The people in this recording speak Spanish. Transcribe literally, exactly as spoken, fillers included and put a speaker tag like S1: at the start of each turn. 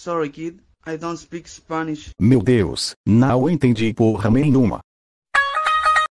S1: Sorry, kid. I don't speak Spanish.
S2: Meu Deus, não entendi porra nenhuma.